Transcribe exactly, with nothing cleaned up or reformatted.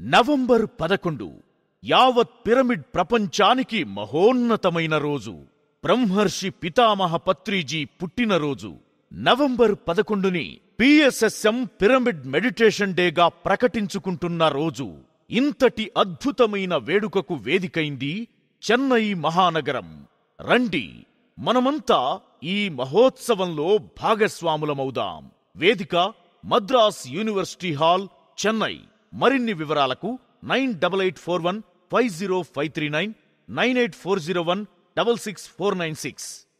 November పదకొండు యావత్ pyramid ప్రపంచానికి మహోన్నతమైన రోజు. బ్రహ్మర్షి పితామహ పత్రిజీ పుట్టినరోజు. నవంబర్ పదకొండుని పిఎస్ఎస్ఎం పిరమిడ్ మెడిటేషన్ డేగా ప్రకటించుకుంటున్న రోజు. ఇంతటి అద్భుతమైన వేడుకకు వేదికైంది చెన్నై మహానగరం. రండి, మనమంతా ఈ మహోత్సవంలో భాగస్వాములమవుదాం. వేదిక మద్రాస్ యూనివర్సిటీ హాల్, చెన్నై. మరిన్ని వివరాలకు nine double eight four one five zero five three nine, nine eight four zero one double six four nine six.